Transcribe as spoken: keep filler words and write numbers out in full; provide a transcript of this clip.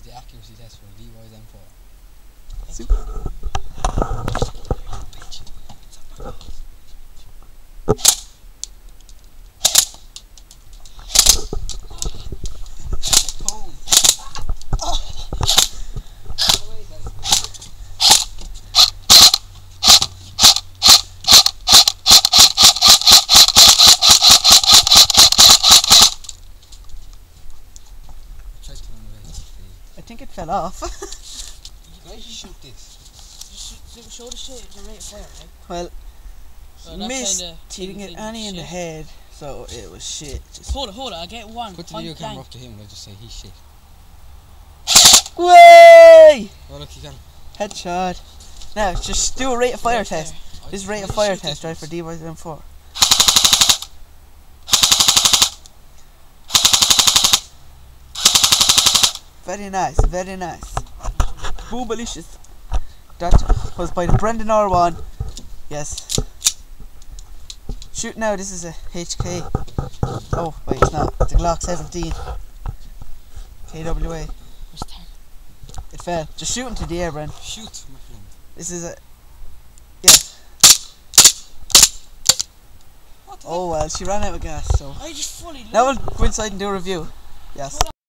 the accuracy test for the Levi's M four. Super. I think it fell off. You guys shoot this. Just show the shit, the rate of fire, right? Well, So that missed. kinda He didn't thing- get any in the shit. head, so it was shit. Just Hold it, hold it, I get one. Put the point video camera blank. up to him and I'll just say he's shit. way Oh look, you got him. headshot. Now just do a rate of fire Right test. I- This is rate I of fire shoot test, this right, for once. D Y M four. Very nice, very nice. Boobalicious. That was by the Brendan R one. Yes. Shoot now, this is a H K. Oh, wait, it's not. It's a Glock seventeen. K W A. What's the target? It fell. Just shoot into the air, Bren. Shoot, my friend. This is a. Yeah. What the Oh well, she ran out of gas, so. I just fully Now we'll go inside and do a review. Yes.